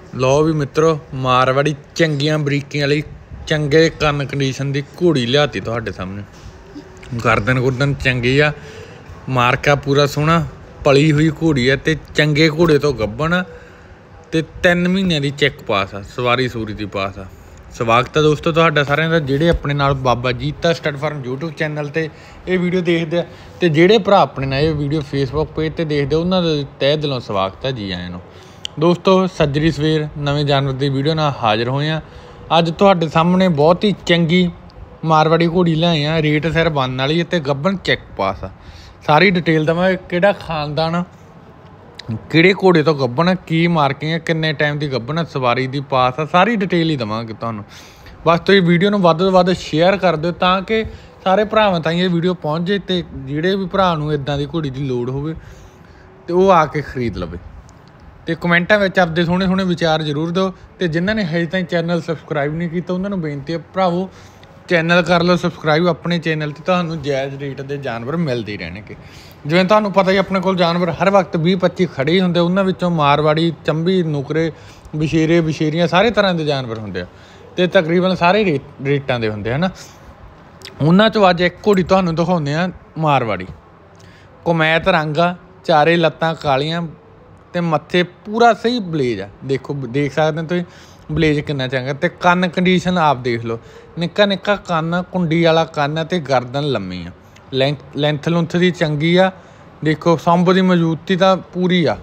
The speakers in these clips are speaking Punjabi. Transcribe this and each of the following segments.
लो भी मित्रों मारवाड़ी चंगियां बरीकियां वाली चंगे कन कंडीशन की घोड़ी लियाती तुहाडे सामने। गर्दन गुर्दन चंगी आ, मार्का पूरा सोहना, पली हुई घोड़ी है ते चंगे घोड़े तो गब्बन आ ते 3 महीनों की चैक पास आ, सवारी सूरी की पास आ। स्वागत है दोस्तों तुहाडा सारिਆਂ ਦਾ ਜਿਹੜੇ अपने नाल बाबा जीता स्टड फार्म यूट्यूब चैनल ਤੇ ਇਹ ਵੀਡੀਓ ਦੇਖਦੇ ਆ ਤੇ ਜਿਹੜੇ ਭਰਾ ਆਪਣੇ ਨਾਲ ਇਹ ਵੀਡੀਓ ਫੇਸਬੁੱਕ ਪੇਜ ਤੇ ਦੇਖਦੇ ਉਹਨਾਂ ਦਾ ਤਹਿ ਦਿਲੋਂ ਸਵਾਗਤ ਹੈ ਜੀ ਆਇਆਂ ਨੂੰ। ਦੋਸਤੋ ਸੱਜਰੀ ਸਵੇਰ ਨਵੇਂ ਜਾਨਵਰ ਦੀ ਵੀਡੀਓ ਨਾਲ ਹਾਜ਼ਰ ਹੋਏ ਆ। ਅੱਜ ਤੁਹਾਡੇ ਸਾਹਮਣੇ ਬਹੁਤ ਹੀ ਚੰਗੀ ਮਾਰਵਾੜੀ ਘੋੜੀ ਲਿਆਏ ਆ, ਰੇਟ ਸਿਰ ਬਣਨ ਵਾਲੀ ਤੇ ਗੱਬਨ ਚੈੱਕ ਪਾਸ ਆ। ਸਾਰੀ ਡਿਟੇਲ ਦਵਾਂਗੇ, ਕਿਹੜਾ ਖਾਨਦਾਨ, ਕਿਹੜੇ ਘੋੜੇ ਤੋਂ ਗੱਬਨ, ਕੀ ਮਾਰਕਿੰਗ ਹੈ, ਕਿੰਨੇ ਟਾਈਮ ਦੀ ਗੱਬਨ, ਸਵਾਰੀ ਦੀ ਪਾਸ ਆ, ਸਾਰੀ ਡਿਟੇਲ ਹੀ ਦੇਵਾਂਗੇ ਤੁਹਾਨੂੰ। ਬਸ ਤੁਸੀਂ ਵੀਡੀਓ ਨੂੰ ਵੱਧ ਤੋਂ ਵੱਧ ਸ਼ੇਅਰ ਕਰ ਦਿਓ ਤਾਂ ਕਿ ਸਾਰੇ ਭਰਾਵਾਂ ਤਾਈਂ ਇਹ ਵੀਡੀਓ ਪਹੁੰਚ ਜੇ ਤੇ ਜਿਹੜੇ ਵੀ ਭਰਾ ਨੂੰ ਇੱਦਾਂ ਦੀ ਘੋੜੀ ਦੀ ਲੋੜ ਹੋਵੇ ਤੇ ਉਹ ਆ ਕੇ ਖਰੀਦ ਲਵੇ। ਤੇ ਕਮੈਂਟਾਂ ਵਿੱਚ ਆਪਦੇ ਸੋਹਣੇ ਸੋਹਣੇ ਵਿਚਾਰ ਜ਼ਰੂਰ ਦਿਓ ਤੇ ਜਿਨ੍ਹਾਂ ਨੇ ਹਜੇ ਤਾਈਂ ਚੈਨਲ ਸਬਸਕ੍ਰਾਈਬ ਨਹੀਂ ਕੀਤਾ ਉਹਨਾਂ ਨੂੰ ਬੇਨਤੀ ਹੈ ਭਰਾਵੋ ਚੈਨਲ ਕਰ ਲਓ ਸਬਸਕ੍ਰਾਈਬ। ਆਪਣੇ ਚੈਨਲ 'ਤੇ ਤੁਹਾਨੂੰ ਜਾਇਜ਼ ਰੇਟ ਦੇ ਜਾਨਵਰ ਮਿਲਦੇ ਹੀ ਰਹਿਣਗੇ। ਜਿਵੇਂ ਤੁਹਾਨੂੰ ਪਤਾ ਹੀ ਆਪਣੇ ਕੋਲ ਜਾਨਵਰ ਹਰ ਵਕਤ 20-25 ਖੜੇ ਹੀ ਹੁੰਦੇ, ਉਹਨਾਂ ਵਿੱਚੋਂ ਮਾਰਵਾੜੀ, ਚੰਬੀ, ਨੁਕਰੇ, ਬਸ਼ੇਰੇ, ਬਸ਼ੇਰੀਆਂ ਸਾਰੇ ਤਰ੍ਹਾਂ ਦੇ ਜਾਨਵਰ ਹੁੰਦੇ ਆ ਤੇ ਤਕਰੀਬਨ ਸਾਰੇ ਰੇਟਾਂ ਦੇ ਹੁੰਦੇ ਹਨ। ਉਹਨਾਂ 'ਚੋਂ ਅੱਜ ਇੱਕ ਘੋੜੀ ਤੁਹਾਨੂੰ ਦਿਖਾਉਂਦੇ ਆ ਮਾਰਵਾੜੀ। ਕੁਮੈਤ ਰੰਗ ਆ, ਚਾਰੇ ਲੱਤਾਂ ਕਾਲੀਆਂ ਤੇ ਮੱਥੇ ਪੂਰਾ ਸਹੀ ਬਲੇਜ ਆ। ਦੇਖੋ ਦੇਖ ਸਕਦੇ ਤੁਸੀਂ ਬਲੇਜ ਕਿੰਨਾ ਚੰਗਾ ਤੇ ਕੰਨ ਕੰਡੀਸ਼ਨ ਆਪ ਦੇਖ ਲਓ, ਨਿੱਕਾ ਨਿੱਕਾ ਕੰਨ, ਕੁੰਡੀ ਵਾਲਾ ਕੰਨ ਤੇ ਗਰਦਨ ਲੰਮੀ ਆ, ਲੈਂਥ ਲੁੰਥ ਦੀ ਚੰਗੀ ਆ। ਦੇਖੋ ਸੰਭ ਦੀ ਮਜ਼ਬੂਤੀ ਤਾਂ ਪੂਰੀ ਆ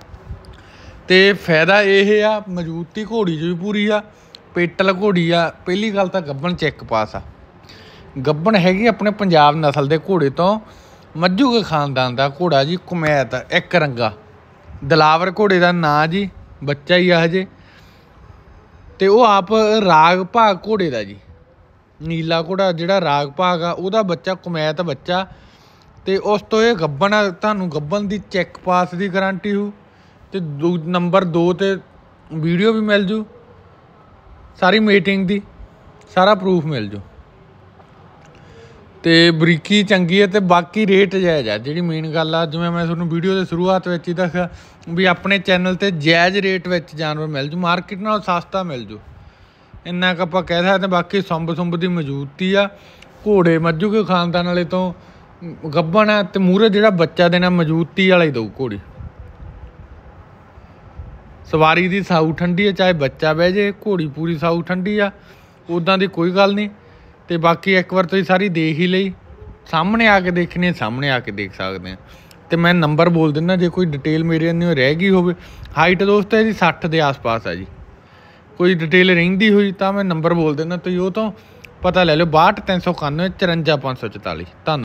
ਤੇ ਫਾਇਦਾ ਇਹ ਆ ਮਜ਼ਬੂਤੀ ਘੋੜੀ 'ਚ ਵੀ ਪੂਰੀ ਆ, ਪੇਟਲ ਘੋੜੀ ਆ। ਪਹਿਲੀ ਗੱਲ ਤਾਂ ਗੱਬਨ ਚੈੱਕ ਪਾਸ ਆ। ਗੱਬਨ ਹੈਗੀ ਆਪਣੇ ਪੰਜਾਬ ਨਸਲ ਦੇ ਘੋੜੇ ਤੋਂ, ਮੱਝੂ ਕੇ ਖਾਨਦਾਨ ਦਾ ਘੋੜਾ ਜੀ, ਕੁਮੈਤ ਇੱਕ ਰੰਗਾ। ਦਿਲਾਵਰ ਘੋੜੇ ਦਾ ਨਾਂ ਜੀ, ਬੱਚਾ ਹੀ ਆ ਹਜੇ ਤੇ ਉਹ ਆਪ ਰਾਗ ਭਾਗ ਘੋੜੇ ਦਾ ਜੀ, ਨੀਲਾ ਘੋੜਾ ਜਿਹੜਾ ਰਾਗ ਭਾਗ ਆ ਉਹਦਾ ਬੱਚਾ, ਕੁਮੈਤ ਬੱਚਾ। ਤੇ ਉਸ ਤੋਂ ਇਹ ਗੱਬਨ ਆ, ਤੁਹਾਨੂੰ ਗੱਬਨ ਦੀ ਚੈੱਕ ਪਾਸ ਦੀ ਗਾਰੰਟੀ ਹੋ ਤੇ ਨੰਬਰ 2 ਤੇ ਵੀਡੀਓ ਵੀ ਮਿਲ ਜੂ, ਸਾਰੀ ਮੀਟਿੰਗ ਦੀ ਸਾਰਾ ਪ੍ਰੂਫ ਮਿਲ ਜੂ ਤੇ ਬਰੀਕੀ ਚੰਗੀ ਹੈ ਤੇ ਬਾਕੀ ਰੇਟ ਜਾਇਜ਼ ਆ। ਜਿਹੜੀ ਮੇਨ ਗੱਲ ਆ, ਜਿਵੇਂ ਮੈਂ ਤੁਹਾਨੂੰ ਵੀਡੀਓ ਦੇ ਸ਼ੁਰੂਆਤ ਵਿੱਚ ਹੀ ਦੱਸਿਆ ਵੀ ਆਪਣੇ ਚੈਨਲ 'ਤੇ ਜਾਇਜ਼ ਰੇਟ ਵਿੱਚ ਜਾਨਵਰ ਮਿਲ ਜੂ, ਮਾਰਕੀਟ ਨਾਲੋਂ ਸਸਤਾ ਮਿਲ ਜੂ, ਇੰਨਾ ਕੁ ਆਪਾਂ ਕਹਿ ਸਕਦੇ। ਬਾਕੀ ਸੁੰਬ ਦੀ ਮਜ਼ਬੂਤੀ ਆ, ਘੋੜੇ ਮੱਝੂ ਕੇ ਖਾਨਦਾਨ ਵਾਲੇ ਤੋਂ ਗੱਬਨ ਆ ਤੇ ਮੂਹਰੇ ਜਿਹੜਾ ਬੱਚਾ ਦੇਣਾ ਮਜ਼ਬੂਤੀ ਵਾਲਾ ਹੀ ਦਊ ਘੋੜੀ। ਸਵਾਰੀ ਦੀ ਸਾਊ ਠੰਡੀ ਆ, ਚਾਹੇ ਬੱਚਾ ਬਹਿ ਜੇ, ਘੋੜੀ ਪੂਰੀ ਸਾਊ ਠੰਡੀ ਆ, ਉੱਦਾਂ ਦੀ ਕੋਈ ਗੱਲ ਨਹੀਂ। ਤੇ ਬਾਕੀ ਇੱਕ ਵਾਰ ਤੁਸੀਂ ਸਾਰੀ ਦੇਖ ਹੀ ਲਈ, ਸਾਹਮਣੇ ਆ ਕੇ ਦੇਖਣੀ, ਸਾਹਮਣੇ ਆ ਕੇ ਦੇਖ ਸਕਦੇ ਆ। ਤੇ ਮੈਂ ਨੰਬਰ ਬੋਲ ਦਿੰਦਾ ਜੇ ਕੋਈ ਡਿਟੇਲ ਮੇਰੇ ਅੰਦਰ ਰਹਿ ਗਈ ਹੋਵੇ। ਹਾਈਟ ਦੋਸਤੋ ਇਹਦੀ 60 ਦੇ ਆਸ-ਪਾਸ ਆ ਜੀ, ਕੋਈ ਡਿਟੇਲ ਰਹਿੰਦੀ ਹੋਈ ਤਾਂ ਮੈਂ ਨੰਬਰ ਬੋਲ ਦਿੰਦਾ, ਤੁਸੀਂ ਉਹ ਤੋਂ ਪਤਾ ਲੈ ਲਿਓ। 62 391 54 544। ਧੰਨਵਾਦ।